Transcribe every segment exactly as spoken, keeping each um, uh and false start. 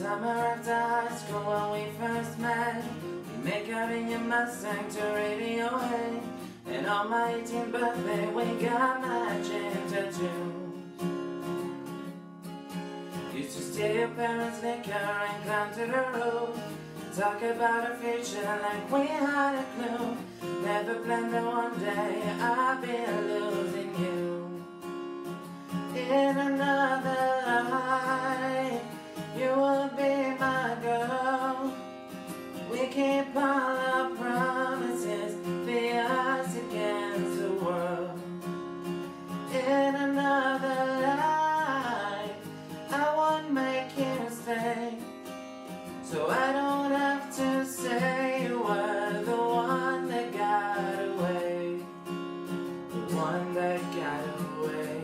Summer after high school when we first met, we make out in your Mustang to Radiohead. And on my eighteenth birthday we got matching tattoos. Used to steal your parents' liquor and climb to the roof, talk about our future like we had a clue. Never planned that one day I'd be losing you. In another life, you will be my girl. We keep all our promises, be us against the world. In another life, I won't make you stay, so I don't have to say you were the one that got away, the one that got away.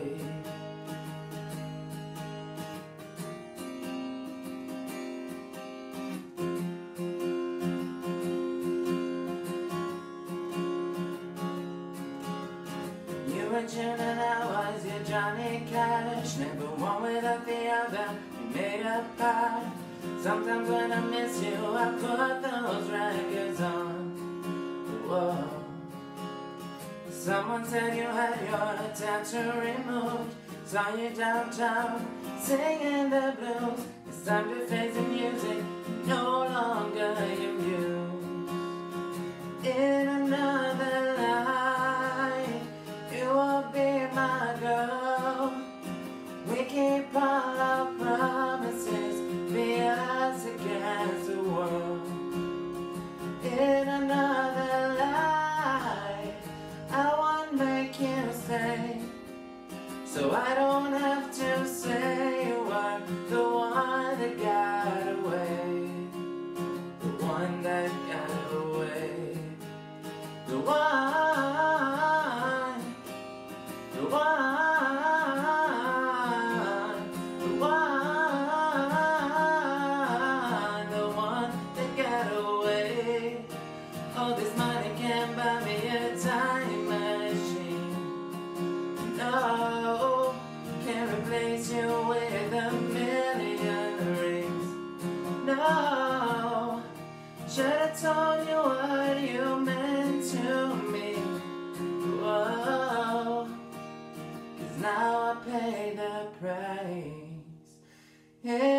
You were June and I was your Johnny Cash, never one without the other, we made a pact. Sometimes when I miss you, I put those records on. Whoa. Someone said you had your tattoo removed, saw you downtown singing the blues. It's time to face the music, no longer your muse. In another life, you will be my girl. We keep all our promises, be us against the world. In another life, I won't make you stay, so I don't have to say you were the one that got away, the one that got away, the one, the one, the one. Oh, this money can't buy me a time machine. No, can't replace you with a million rings. No, should've told you what you meant to me. Whoa, 'cause now I pay the price. Yeah.